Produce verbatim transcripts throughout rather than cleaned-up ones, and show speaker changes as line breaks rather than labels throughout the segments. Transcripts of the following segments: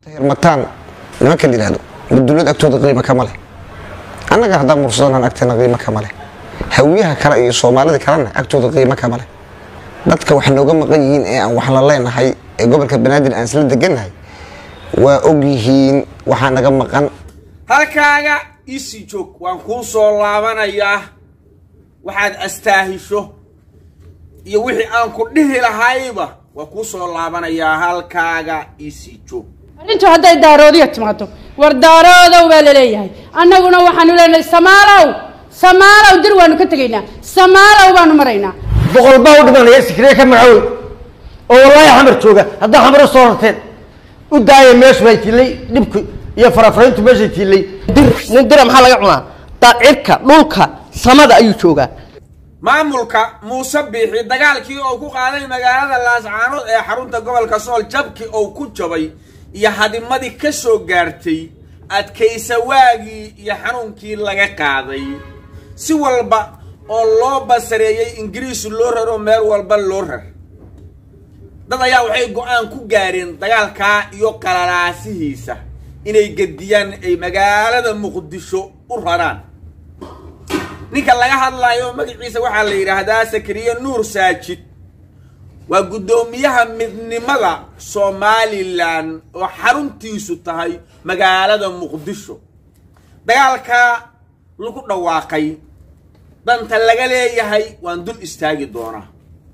متان لما كان يلهدو بدولد أكتود قيمة كمله أنا قاعد مرصدنا أن أكتنا قيمة كمله هويها كرأي صومالي كرنا أكتود قيمة كمله dadka waxaan uga maqan yihiin ee aan wax la leenahay ee gobolka Banaadir aan isla deganahay waa og yihiin waxaan naga maqan
halkaaga isi joog waan ku soo laabanayaa waxaad astaahisho iyo wixii aan ku dhihi lahayba waa ku soo laabanayaa halkaaga isi joog
arintu haday daaroodiyo timaado war daaroodo waa leeyahay annaguna waxaan u leenahay Samaalow Samaalow dir waanu ka tageynaa Samaalow baanu maraynaa
boqol baa u dhimanaya sikriye ka macaw oo wallahi xamar jooga hadda xamar soo rarteen u daayay meesh bay tilay dibku iyo farafarintu meesha tilay dir nin dir maxaa laga cunaa daacirka dhulka samada ayuu jooga
maamulka Muuse Biixi dagaalkii oo ku qaaday magaalada Laascaanood ee xarunta gobolka Sool jabkii oo ku jabay iyo hadimadii ka soo gaartay adkaysa waagii iyo xanuunkii laga qaaday si walba oo loo basareeyay Ingiriis loo raro meel walba loo rar dad ayaa waxay go'aan ku gaareen dagaalka iyo qalalaasihiisa inay gadiyaan ay magaalada Muqdisho u raraan ninka laga hadlayo magaciisa waxa la yiraahdaa Sakariya Nuur Saajid waa gudoomiyaha midnimada Somaliland oo xaruntiisu tahay magaalada Muqdisho dagaalka lagu dhawaaqay danta laga leeyahay waan dul istaagi doonaa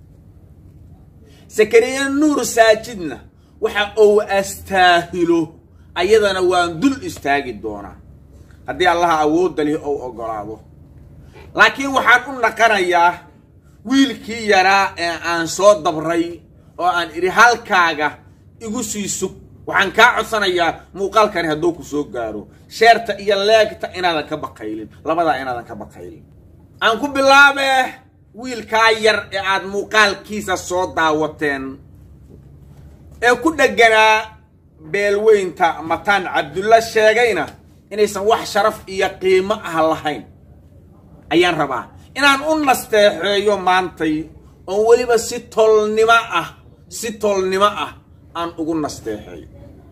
Sakariya Nuur Saajidna waxa uu astaahilo ayadana waan dul istaagi doonaa haddii Allah awood leh oo ogolaado laakiin waxaan u naqanayaa wiilkii yaraa ee aan soo dabray oo aan iri halkaaga igu sii sug waxaan ka codsanayaa muuqaalkan hadduu ku soo gaaro sheerta iyo leegta inaadan ka baqaylin labada inaadan ka baqaylin aan ku bilaabe wiilka yar ee aad muuqaalkiisa soo daawateen ee ku dhaganaa beelweynta Mataan Cabdulla sheegayna inaysan wax sharaf iyo qiimo ah lahayn ayaan rabaa inaan u nasteexeeyo maantay oo waliba si tolnimo ah si tolnimo ah aan ugu nasteexeeyo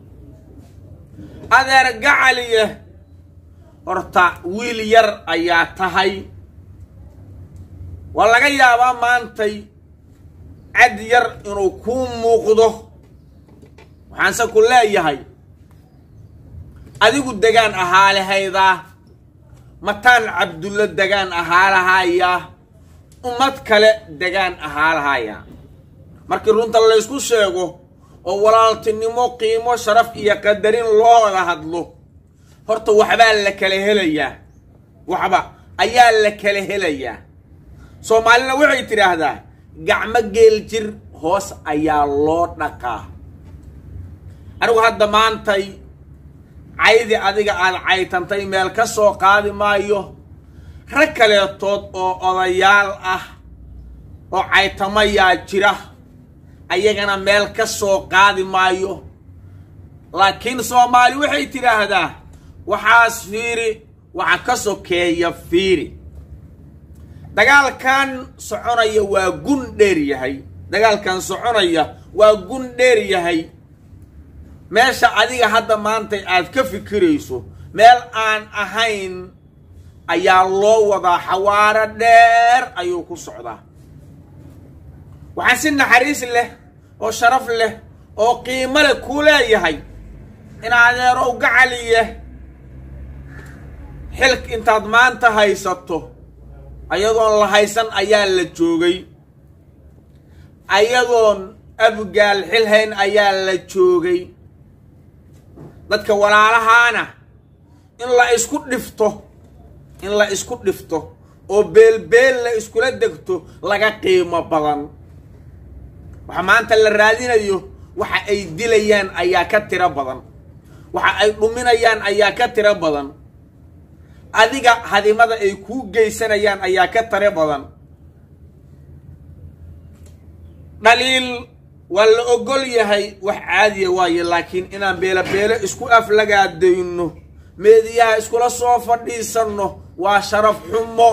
adeer gacaliye horta wiil yar ayaa tahay walaga yaabaa maantay cad yar inuu ku muuqdo waxaan sa ku leeyahay adigu degaan ahaalahayda Mataan Cabdulla degaan ahaalahaya ummad kale degaan ahaalahaya markii runta la isku sheego oo walaaltinimo qiimo sharaf iyo qadarin loo wada hadlo horta waxba la kala helayaa waxba ayaa la kala helayaa Soomaalina waxay tiraahdaa gacmo geel jir hoos ayaa loo dhaqaa anigu hadda maantay aydi adiga aan caytantay meel ka soo qaadi maayo rag kale tood oo odayaal ah oo caytamaya jira ayagana meel ka soo qaadi maayo laakiin Soomaali waxay tiraahdaa waxaas fiiri waxa ka sokeeya fiiri dagaalkan soconaya waa gun dheer yahay dagaalkan soconaya waa gun dheer yahay meesha adiga hadda maanta aad ka fikirayso meel aan ahayn ayaa loo wadaa xawaara dheer ayuu ku socdaa waxaan si naxariis leh oo sharaf leh oo qiimo leh ku leeyahay in adeerow gacaliye xilk intaad maanta haysato ayadoon la haysan ayaa la joogay ayadoon abgaal xilhayn ayaa la joogay dadka walaalahaana in la isku dhifto in la isku dhifto oo beel beel la isku la degto laga qiimo badan waxa maanta la raadinayo waxa ay dilayaan ayaa ka tira badan waxa ay dhuminayaan ayaa ka tira badan adiga hadimada ay ku geysanayaan ayaa ka tira badan daliil wala ogol yahay wax caadi waaye laakiin inaan beela beela isku aflagaadayno meediyaha isku la soo fadhiisano waa sharaf xumo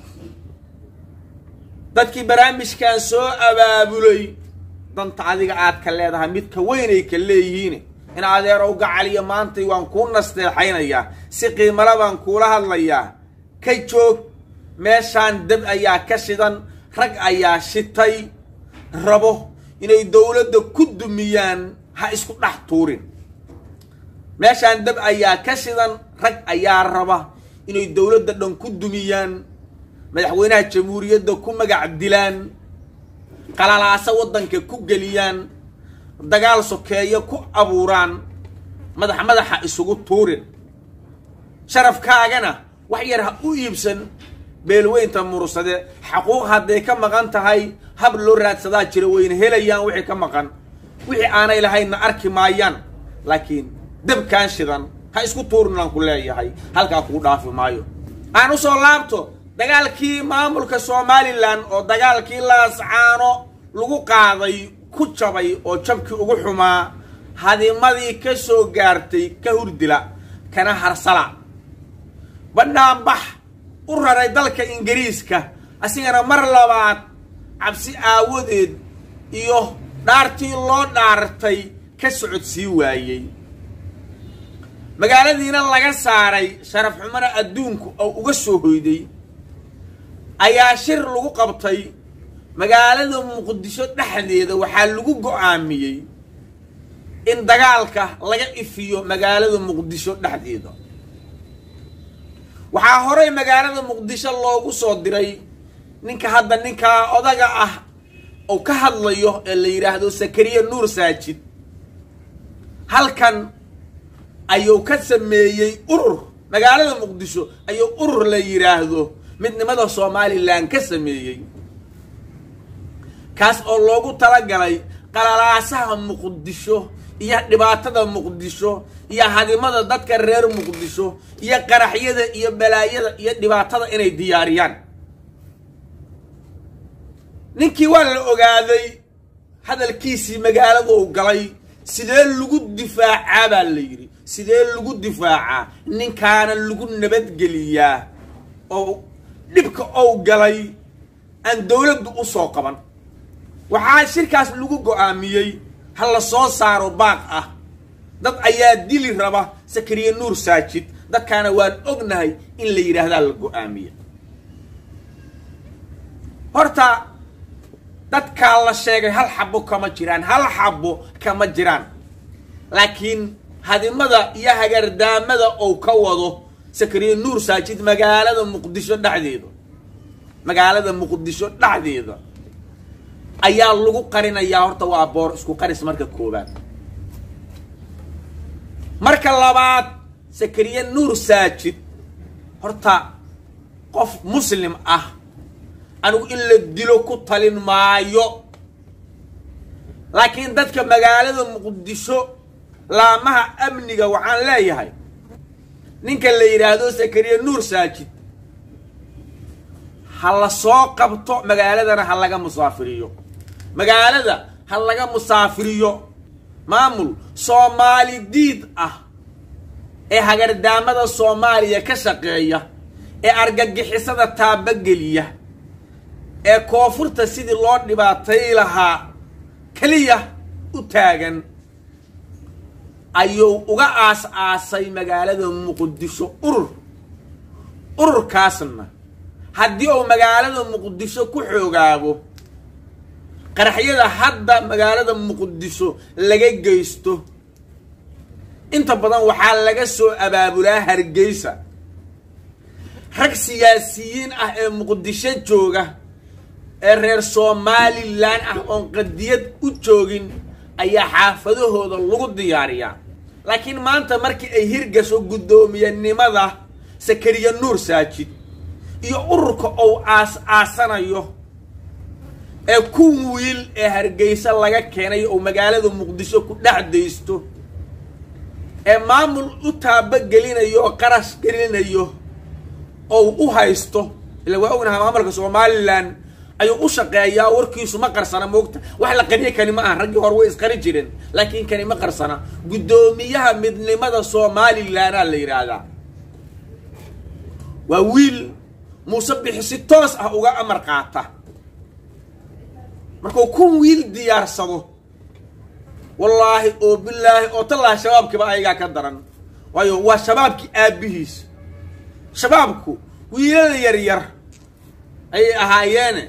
dadkii barnaamijkan soo abaabulay danta adiga aad ka leedahay mid ka weyn ay ka leeyihiin in adeer uga caliya maantay waan kuu nasteexaynayaa si qiimala baan kuula hadlayaa ka joog meeshaan dab ayaa ka shidan rag ayaa shitay rabo inay dowladda ku dumiyaan ha isku dhex tuurin meeshaan dab ayaa ka shidan rag ayaa raba inay dowladda dhan ku dumiyaan madaxweynaha jamhuuriyadda ku magac dilaan qalalaasa waddanka ku geliyaan dagaal sokeeyo ku abuuraan madax madaxa isugu tuurin sharafkaagana wax yar ha u iibsan beelweynta mursade xaquuq hadday ka maqan tahay hab loo raadsadaa jira wayna helayaan wixii ka maqan wixii aanay lahaynna arki maayaan laakiin dabkaan shidan ha isku tuurinaan ku leeyahay halkaa kuu dhaafi maayo aan u soo laabto dagaalkii maamulka somalilan oo dagaalkii laascaano lagu qaaday ku jabay oo jabkii ugu xumaa hadimadii ka soo gaartay ka hurdila kana harsala bandhaanbax u raray dalka ingiriiska asigana mar labaad cabsi aawadeed iyo dhaartii loo dhaartay ka socodsii waayey magaaladiina laga saaray sharaf xumana adduunku oo uga soo hoyday ayaa shir lagu qabtay magaalada muqdisho dhexdeeda waxaa lagu go'aamiyey in dagaalka laga ifiyo magaalada muqdisho dhexdeeda waxaa horey magaalada muqdisho loogu soo diray ninka hadda ninkaa odaga ah oo ka hadlayo ee la yidhaahdo sakariya nuur saajid halkan ayuu ka sameeyey urur magaalada muqdisho ayuu urur la yidhaahdo midnimada somalilan ka sameeyey kaas oo loogu talagalay qalalaasaha muqdisho iyo dhibaatada muqdisho iyo hadimada dadka reer muqdisho iyo qaraxyada iyo balaayada iyo dhibaatada inay diyaariyaan ninkii waa la ogaaday hadalkiisii magaalada uu galay sidee lagu difaacaa baa la yidhi sidee lagu difaacaa ninkaana lagu nabadgeliyaa oo dhibka ou galay aan dowladdu u soo qaban waxaa shirkaas lagu go'aamiyey ha la soo saaro baaq ah dad ayaa dili raba sakariya nuur saajid dadkaana waan ognahay in la yidhaahdaa la go'aamiya horta dadkaa la sheegay hal xabo kama jiraan hal xabo kama jiraan laakiin hadimada iyo hagardaamada ou ka wado sakariya nuur saajid magaalada muqdisho dhexdeeda magaalada muqdisho dhexdeeda ayaa lagu qarinayaa horta waa boor isku qaris marka koobaad marka labaad sakariya nuur saajid horta qof muslim ah anigu in la dilo ku talin maayo laakiin dadka magaalada muqdisho laamaha amniga waxaan leeyahay ninka la yidhaahdo sakariya nuur saajid ha la soo qabto magaaladana ha laga musaafiriyo magaalada ha laga musaafiriyo maamul soomaali diid ah ee hagardaamada soomaaliya ka shaqeeya ee argagixisada taabageliya ee koonfurta sidii loo dhibaatay lahaa keliya u taagan ayuu uga aas-aasay magaalada muqdisho urur ururkaasna haddii uu magaalada muqdisho ku xoogaabo qaraxyada hadda magaalada muqdisho laga geysto inta badan waxaa laga soo abaabulaa hargeysa rag siyaasiyiin ah ee muqdisho jooga ee reer somalilan ah oon qadiyad u joogin ayaa xaafadahooda lagu diyaariyaa laakiin maanta markii ay hirgasho guddoomiyanimada sakariya nuur saajid iyo ururka ou aas-aasanayo ee ku wiil ee hargeysa laga keenay oo magaalada muqdisho ku dhexdaysto ee maamul u taabagelinayo oo qarash gelinayo oo u haysto ila waa ognahay maamulka somalilan ayuu u shaqeeyaa warkiisu ma qarsana moogta wax la qariye kani ma aha raggii hore way isqari jireen laakiin kani ma qarsana guddoomiyaha midnimada somalilan la yidhaahdaa waa wiil muuse bixi si toos ah uga amar qaata markuu kun wiil diyaarsado والله أو بالله أو طلع شبابك بقى يجا كدرن وايو وشبابك أبيهيس شبابكو ويل يرير أي أهايانه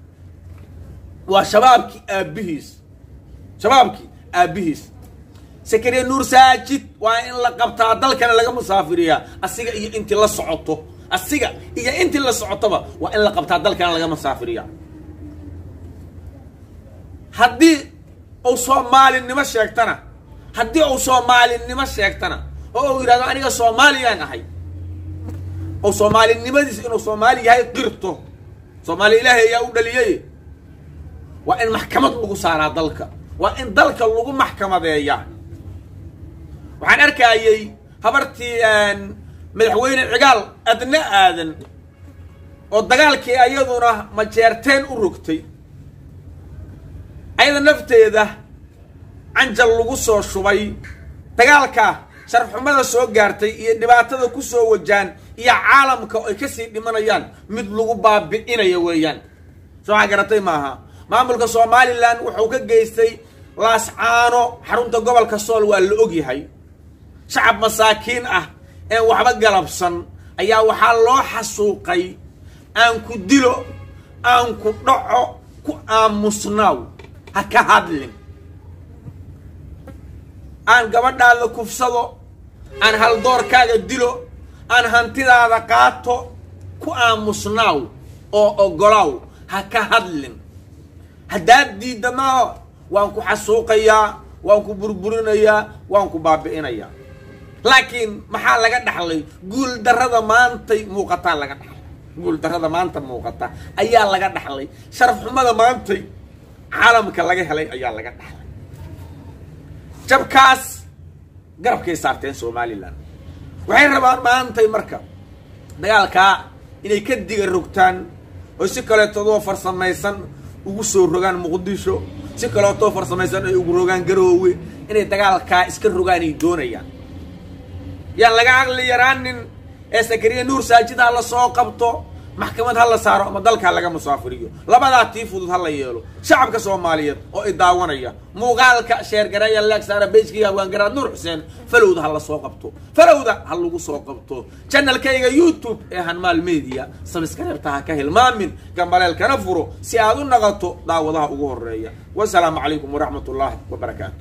وشبابك أبيهيس شبابك أبيهيس سكري نور ساجد وإن لقبتها دلك أنا لقى مسافرية السيجا إيه أنت لا صعدته السيجا إيه أنت لا صعدتها وإن لقبتها دلك أنا لقى مسافرية هدي أو صومالي إنما شيكتنا هدي أو صومالي إنما شيكتنا أو يرادو أنيقا صومالي أنا هاي أو صومالي إنما ديس إنو صومالي هاي قرطو صومالي إلهي يا أوداليي وإن محكمة لغو سارا دلك وإن دلك لغو محكمة بيا وحان أركايي هبرتي أن مدحوين العقال أدنى آذن ودقالكي أيضنا مجيرتين أروكتي أيضا نفتي ذا عنجل لغوصو الشبي دقالكا شرف حمد سو غارتي iyo dhibaatada ku soo wajaan iyo caalamka ay ka sii dhimanayaan mid lagu baabi'inayo weeyaan soo agaratay maaha maamulka Soomaaliland wuxuu ka geystay laas caano xarunta gobolka Sool waa la og yahay shacab masaakiin ah ee waxba galabsan ayaa waxa loo xasuuqay aan ku dilo aan ku dhaco ku aamusnaaw ha ka hadlin aan gabadhaada kufsado aan hal doorkaaga dilo aan hantidaada qaato ku aamusnaaw oo ogolaaw ha ka hadlin haddaad diidama waan ku xasuuqayaa waan ku burburinayaa waan ku baabi'inayaa laakiin maxaa laga dhaxlay guul darrada maantay muuqataa laga dhaxlay guul darrada maanta muuqata ayaa laga dhaxlay sharaf xumada maantay caalamka laga helay ayaa laga dhaxlay jabkaas garabkay saarteen Soomaaliland waxay rabaan maantay marka dagaalka inay ka diga rogtaan oo si kale todo farsamaysan ugu soo rogaan Muqdisho si kale todo farsamaysan ay ugu rogaan Garoowe inay dagaalka iska rogaan ay doonayaan yaan laga aqli yaraanin ee Sakariya Nuur Saajida la soo qabto maxkamad hal la saaro ama dalka laga musaafiriyo labada tii fudud hal la yeelo shacabka Soomaaliyeed oo ay daawanaya muuqaalka sheer gareeya laag saara beejkiga waan garaad Nuur Xuseen falowda hal la soo qabto falowda hal lagu soo qabto channelkayga YouTube ee Hanmaal Media subscribe taha ka hilmaamin gambaleel kana furo si aad u naqato daawadaha ugu horeeya wassalaamu calaykum wa rahmatullaahi wa barakaatuh